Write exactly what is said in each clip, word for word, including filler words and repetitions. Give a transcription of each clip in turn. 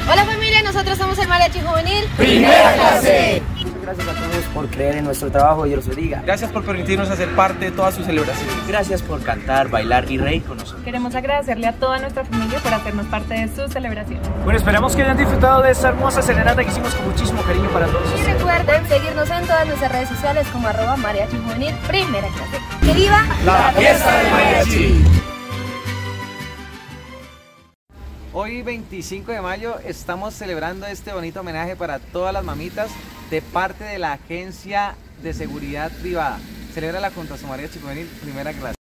Hola familia, nosotros somos el Mariachi Juvenil Primera Clase. Muchas gracias a todos por creer en nuestro trabajo, Dios los bendiga. Gracias por permitirnos hacer parte de todas sus celebraciones. Gracias por cantar, bailar y reír con nosotros. Queremos agradecerle a toda nuestra familia por hacernos parte de sus celebraciones. Bueno, esperamos que hayan disfrutado de esta hermosa serenata que hicimos con muchísimo cariño para todos y ustedes. recuerden seguirnos en todas nuestras redes sociales como arroba Mariachi Juvenil Primera Clase. ¡Que viva la fiesta del mariachi! Hoy veinticinco de mayo estamos celebrando este bonito homenaje para todas las mamitas de parte de la Agencia de Seguridad Privada. Celébrala junto a su Mariachi Juvenil Primera Clase.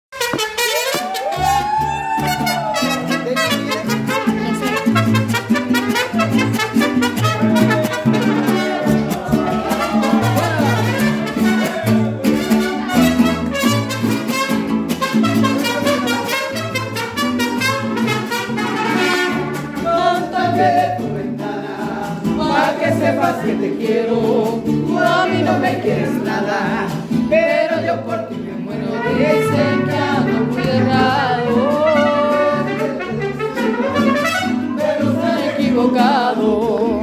Que sepas que te quiero, tú a mí no me quieres nada, pero yo por ti me muero. Dicen que ando muy errado, pero están equivocado.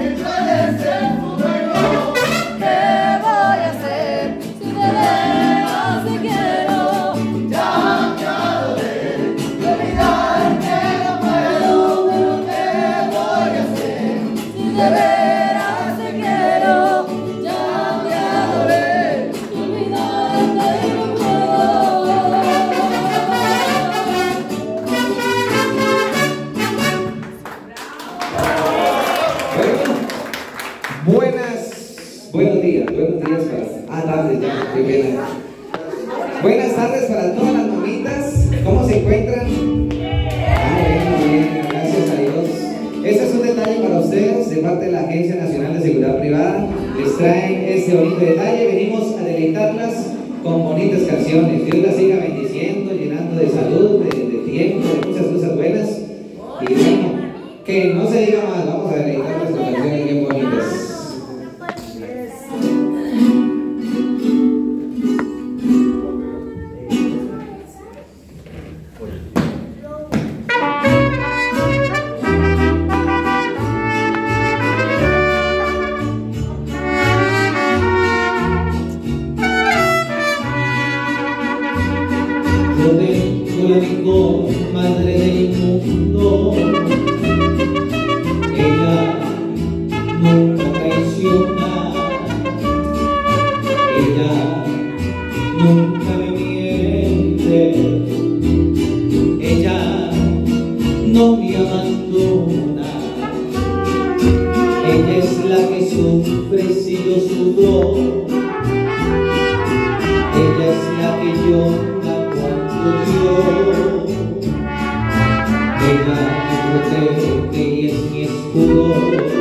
¿Qué voy a hacer si de veras te quiero? Ya me adoré, de olvidarte no puedo, pero ¿qué voy a hacer si de veras? Buenas, buenos días, buenos días para... Ah, tardes ya, qué pena. Buenas tardes para todas las mamitas, ¿cómo se encuentran? Ah, bien, bien, gracias a Dios. Este es un detalle para ustedes de parte de la Agencia Nacional de Seguridad Privada. Les traen este bonito detalle, venimos a deleitarlas con bonitas canciones. Dios las siga bendiciendo, llenando de salud, de, de tiempo, de muchas cosas buenas. Y bueno, que no se diga más, vamos a deleitarlas con canciones bien bonitas. Yo tengo la mejor madre del mundo. Ella nunca traiciona, ella nunca me miente, ella no me abandona. Ella es la que sufre si yo sufro, ella es la que llora cuando yo. Ella me protege y es mi escudo,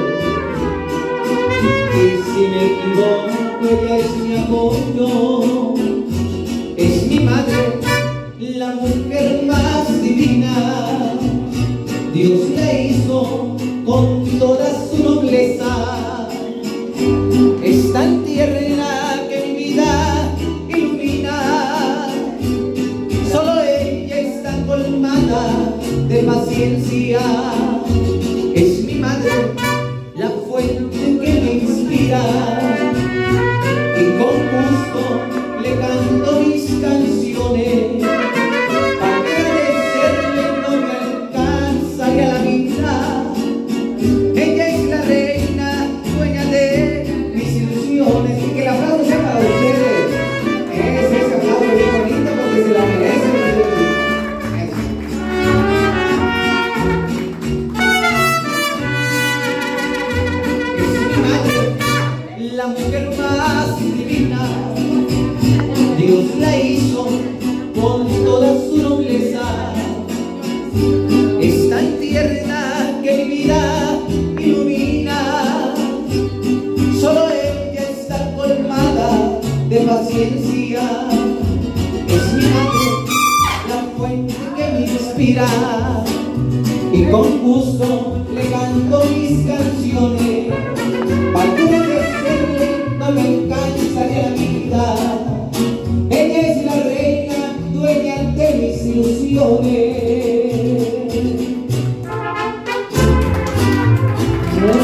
y si me equivoco ella es mi apoyo. Es mi madre, la mujer más divina. Dios la hizo con toda su nobleza. Es tan tierna que mi vida ilumina. Solo ella está colmada de paciencia. Es mi madre, la fuente que me inspira, y con gusto le canto mis canciones. Para agradecerle no me alcanzaría la vida. Ella es la reina, dueña de mis ilusiones. Y que el aplauso sea para ustedes. Es ese aplauso bien bonito porque se la merecen. La mujer más divina, Dios la hizo con toda su nobleza. Es tan tierna que mi vida ilumina. Solo ella está colmada de paciencia. Es mi madre, la fuente que me inspira, y con gusto le canto mis canciones. Para agradecerle no me alcanzaría la vida. Ella es la reina, dueña de mis ilusiones.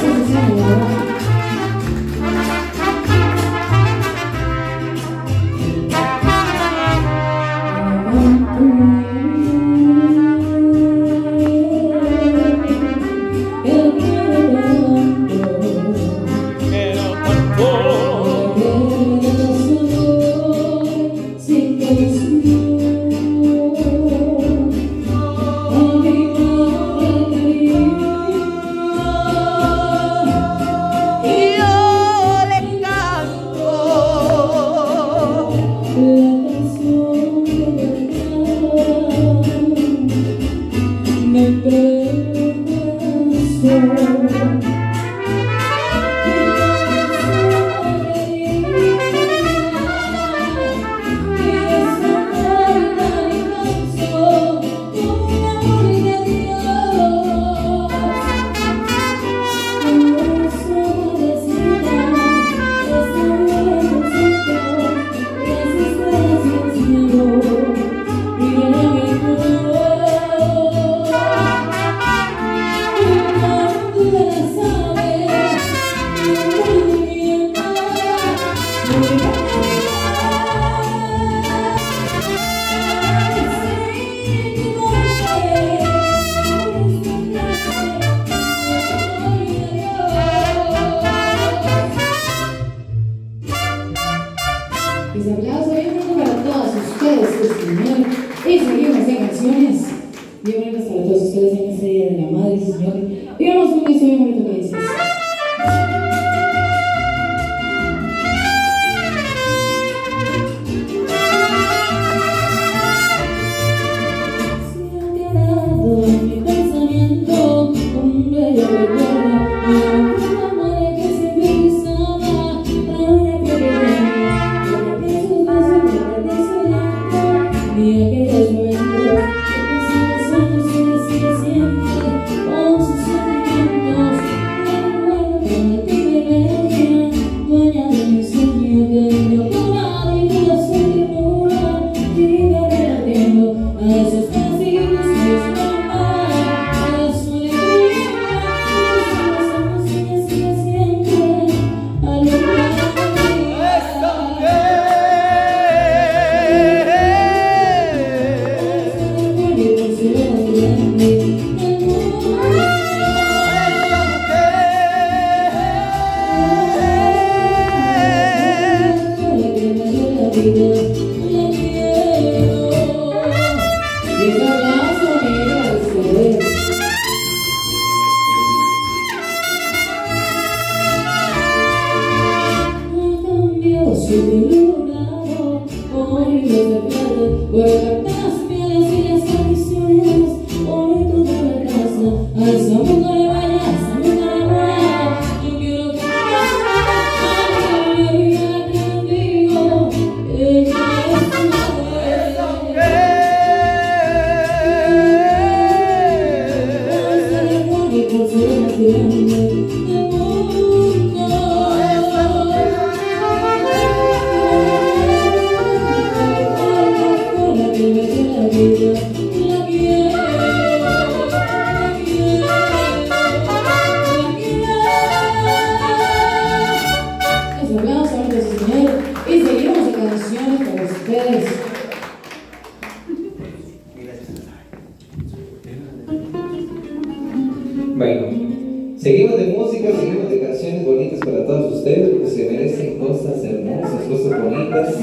Bueno, seguimos de música, seguimos de canciones bonitas para todos ustedes, porque se merecen cosas hermosas, cosas bonitas.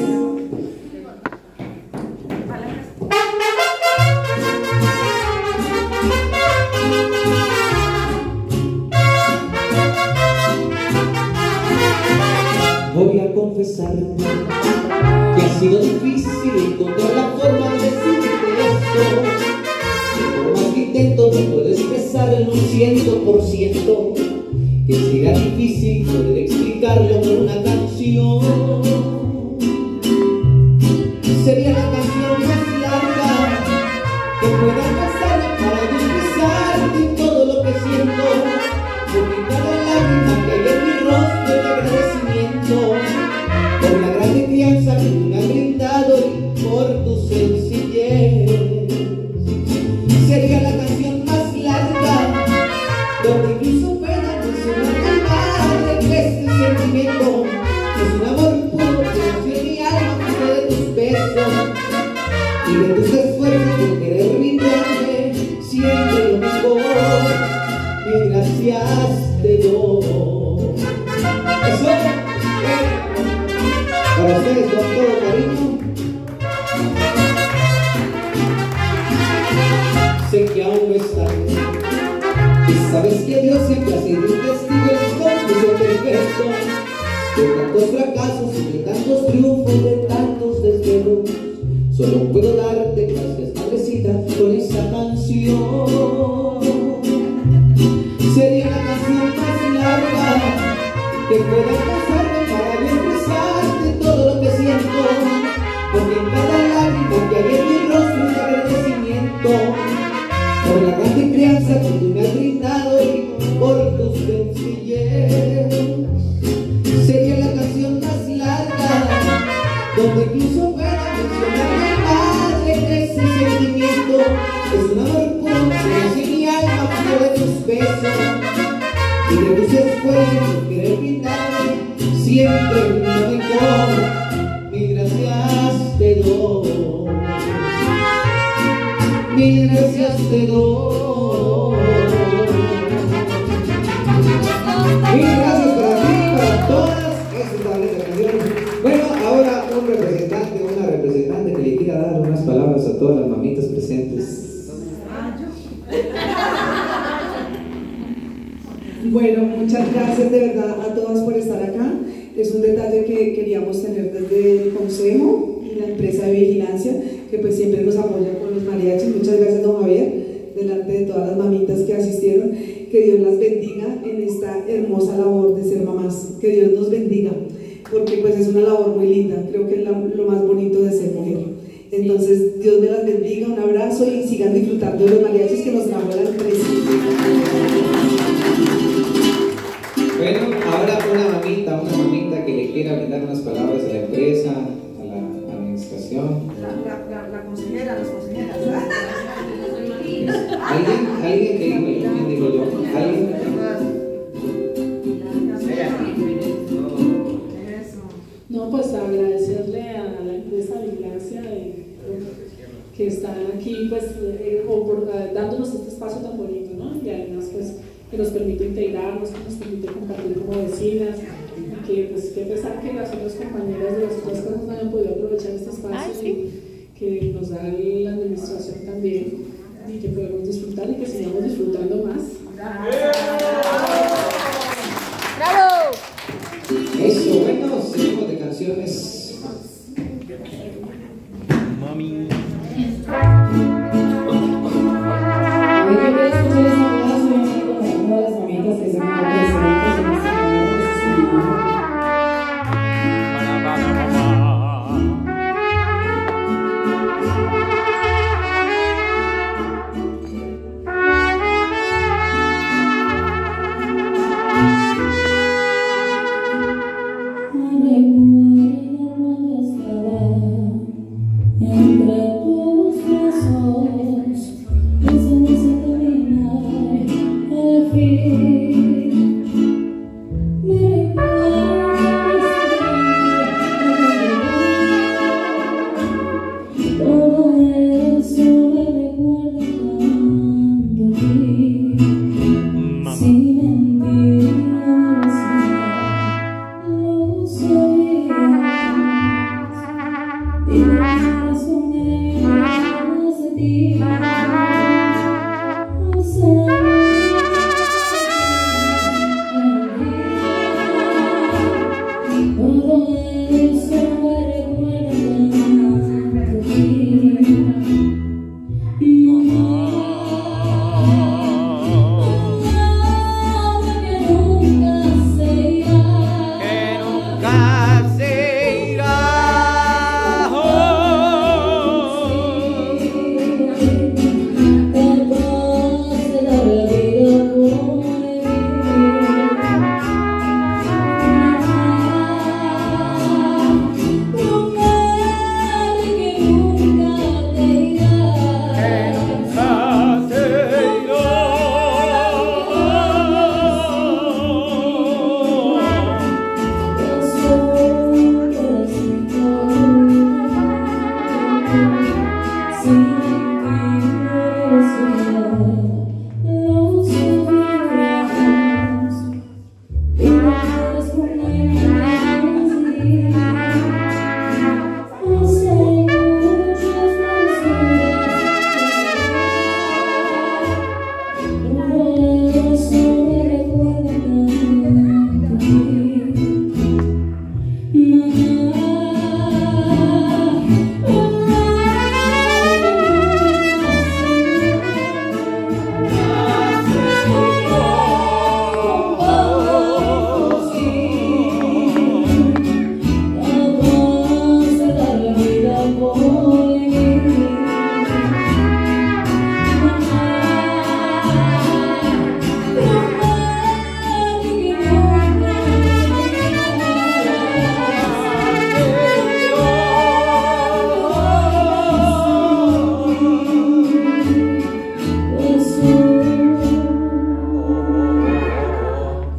Voy a confesarte que ha sido difícil encontrar la forma de decirte esto. Por más que intento no puedo expresarlo un ciento por ciento. Que será difícil poder explicarlo con una canción. Sería la canción más larga que pueda pasar para expresarte todo lo que siento. Porque cada lágrima que hay en mi rostro de agradecimiento por la gran crianza que tú me has brindado y por tu sencillez. Sería la canción más larga donde incluso pueda mencionar mi madre, que este sentimiento es un amor puro que nació en mi alma fruto de tus besos y de tus esfuerzos por querer brindarme siempre lo mejor. Mil gracias te doy. Eso para ustedes con todo cariño. Sé que aún no es tarde y sabes que Dios siempre ha sido un testigo de mi cómplice perfecto. De tantos fracasos, de tantos triunfos, de tantos desvelos, solo puedo darte gracias, madrecita, con esta canción. Sería la canción más larga que pueda pasarme para yo expresarte todo lo que siento. Porque en cada lágrima que hay en mi rostro de agradecimiento por la grande crianza que tú me has brindado y por tu sencillez. Sería la canción más larga donde incluso pueda mencionar a mi madre, que ese sentimiento es un amor puro que nace en mi alma fruto de tus besos y de tus esfuerzos por querer brindarme siempre lo mejor. Mil gracias te doy. Mil gracias te doy. Mil gracias para ti, para todas estas lindas canciones. Bueno, ahora un representante, una representante que le quiera dar unas palabras a todas las mamitas presentes. Bueno, muchas gracias de verdad a todas por estar acá. Es un detalle que queríamos tener desde el consejo y la empresa de vigilancia, que pues siempre nos apoya con los mariachis. Muchas gracias, don Javier, delante de todas las mamitas que asistieron. Que Dios las bendiga en esta hermosa labor de ser mamás. Que Dios nos bendiga, porque pues es una labor muy linda. Creo que es la, lo más bonito de ser mujer. Entonces, Dios me las bendiga, un abrazo y sigan disfrutando de los mariachis que nos trajo la empresa. Bueno, ahora una mamita, una mamita que le quiera brindar unas palabras a la empresa, a la administración. La, la, la, la consejera, las consejeras. ¿Alguien? ¿Alguien que dijo yo? ¿Quién dijo yo? ¿Alguien? No, pues agradecerle a la empresa de Vigilancia de, que están aquí, pues, eh, o por, eh, dándonos este espacio tan bonito, ¿no? Y además, pues, que nos permite integrarnos, que nos permite compartir como vecinas, y que, pues, que pesar que las otras compañeras de las otras casas no hayan podido aprovechar este espacio. Ay, sí. Y que nos da la administración también, y que podemos disfrutar y que sigamos disfrutando más. ¡Bravo! Eso, bueno, seguimos de canciones. Mami.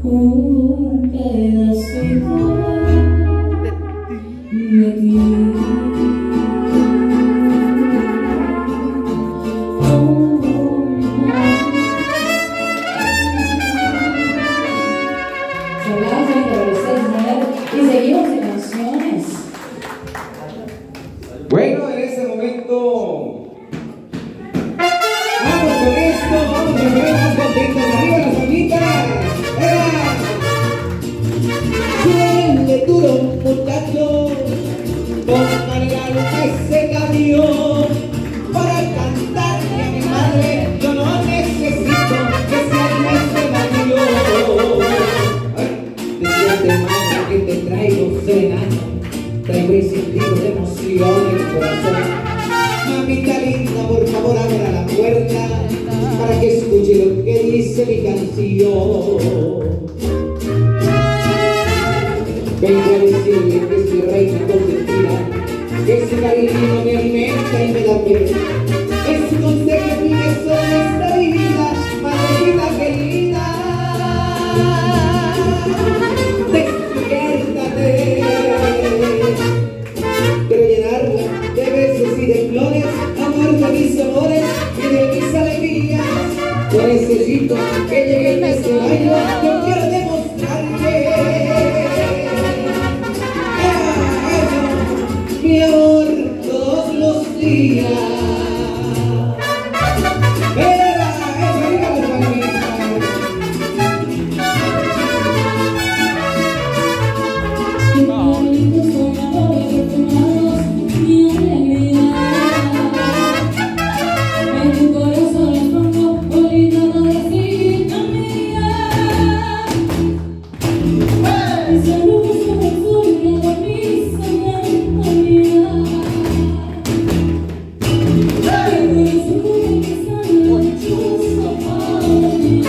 un pedacito de ti. Y seguimos en canciones. Bueno, en este momento vamos con esto, vamos a ver más contentos. Arriba las palmitas. Suele duro, muchacho, póngale a ese camión para cantarle a mi madre. Yo no necesito que sea este marido. Decirte, madre, que te traigo serenata, traigo ese tipo de emoción en el corazón. Mamita linda, por favor, abra la puerta para que escuche lo que dice mi canción. Vengo a decirle que soy reina consentida, que ese cariño me alimenta y me da fe. Es un consejo mi tesoro en esta vida, madrecita querida. Despiértate. Quiero llenarla de besos y de flores, amor de mis amores y de mis alegrías. Yo necesito que llegue en este baño, yo quiero demostrarle mi amor todos los días. Era, eso, arriba las palmitas. En tu corazón les pongo bolita, madrecita mía. Esa luz como el sol que da prisa en la mía. Que por eso voy empezando a chusa para mí.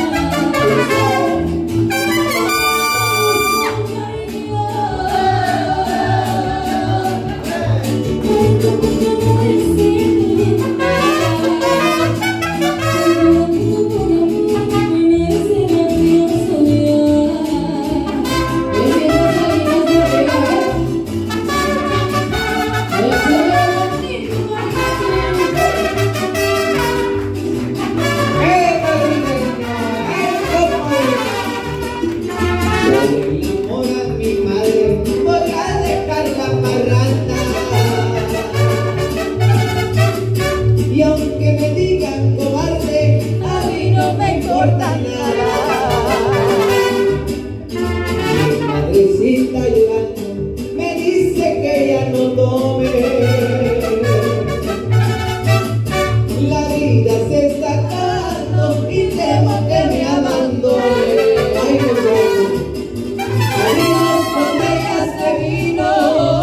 Y aunque me digan cobarde, a mí no me importa nada. Mi madrecita llorando me dice que ya no tome. La vida se está acabando y temo que me abandone. Ay, muchacho, adiós botellas de vino.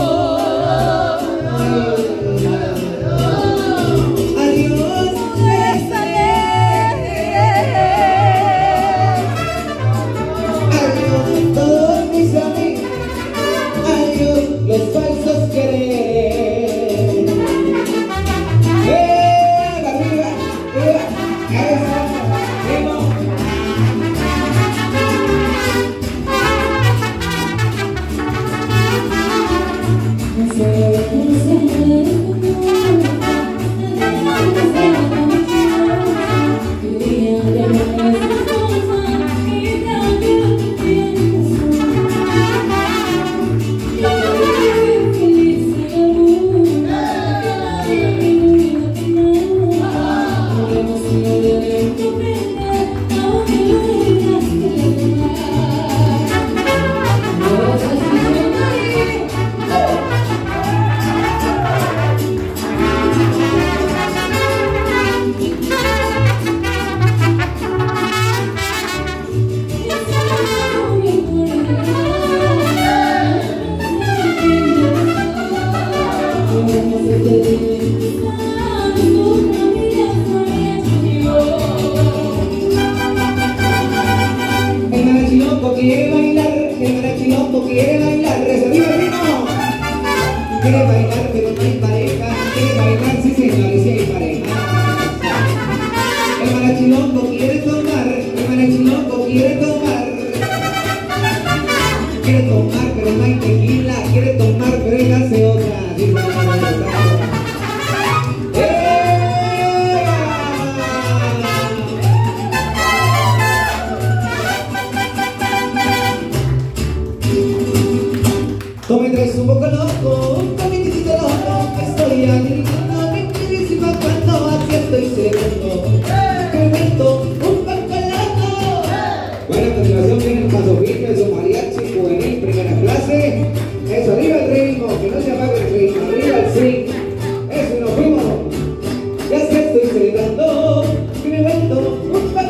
Los falsos querer. ¡Eh! ¡Arriba! ¡Arriba! ¡Eso! ¡Vamos! No sé cómo se quiere bailar, el marachilombo quiere bailar, arriba el ritmo. Quiere bailar pero no hay pareja, quiere bailar, sí señores, sí hay pareja. El marachilombo quiere tomar, el marachilombo quiere tomar. quiere tomar pero no hay tequila, quiere tomar pero hay gaseosa. Sí, tú me traes un poco loco, un poquitito loco, estoy agitando mi principal cuando aquí estoy segundo. Que invento un poco loco. Bueno, a continuación viene el paso firme, su mariachi juvenil, primera clase. Eso, arriba el ritmo, que no se apague el ritmo, arriba el swing. Eso, y nos fuimos. Ya sé, estoy celebrando, que me invento un poco loco.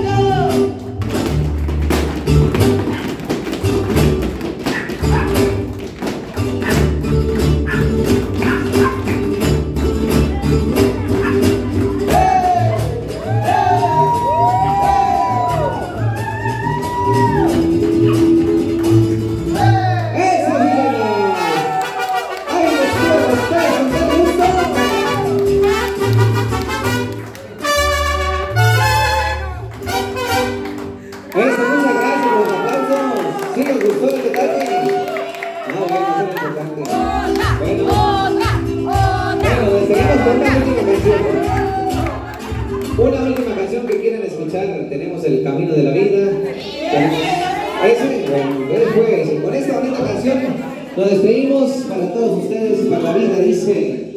Una última canción que quieren escuchar, tenemos El Camino de la Vida. Ese, bueno, después, con esta bonita canción nos despedimos para todos ustedes, para la vida, dice.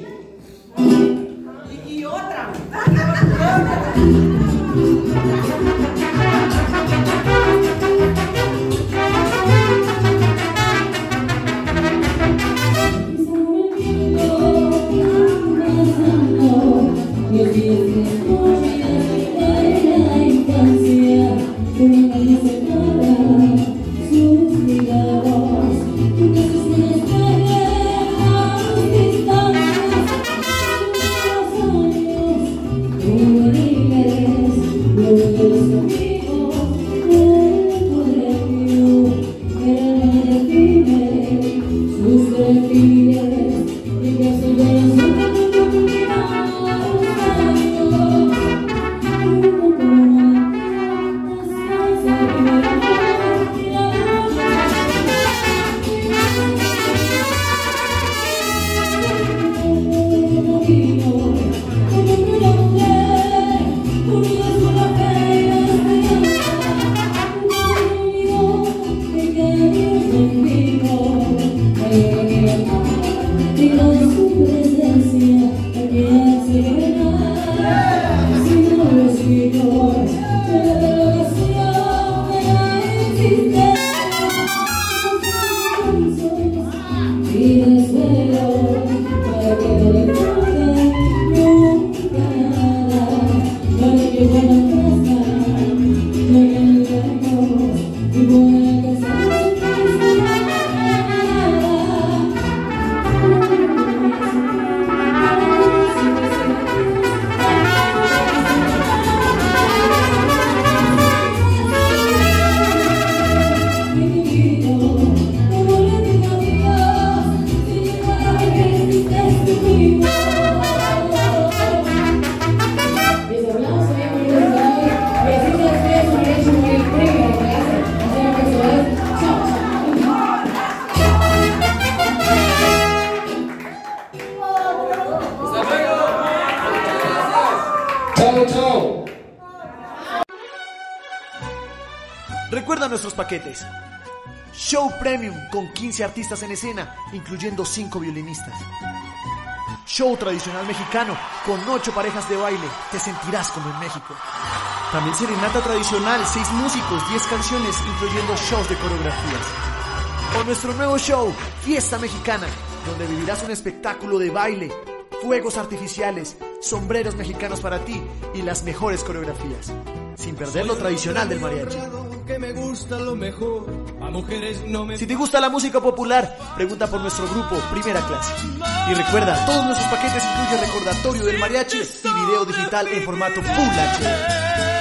Y otra. Recuerda nuestros paquetes. Show Premium con quince artistas en escena, incluyendo cinco violinistas. Show tradicional mexicano con ocho parejas de baile, te sentirás como en México. También serenata tradicional, seis músicos, diez canciones, incluyendo shows de coreografías. O nuestro nuevo show, Fiesta Mexicana, donde vivirás un espectáculo de baile, fuegos artificiales, sombreros mexicanos para ti y las mejores coreografías, sin perder lo tradicional del mariachi. Que me gusta lo mejor, a mujeres no me... Si te gusta la música popular, pregunta por nuestro grupo Primera Clase. Y recuerda, todos nuestros paquetes incluyen recordatorio del mariachi y video digital en formato Full H D.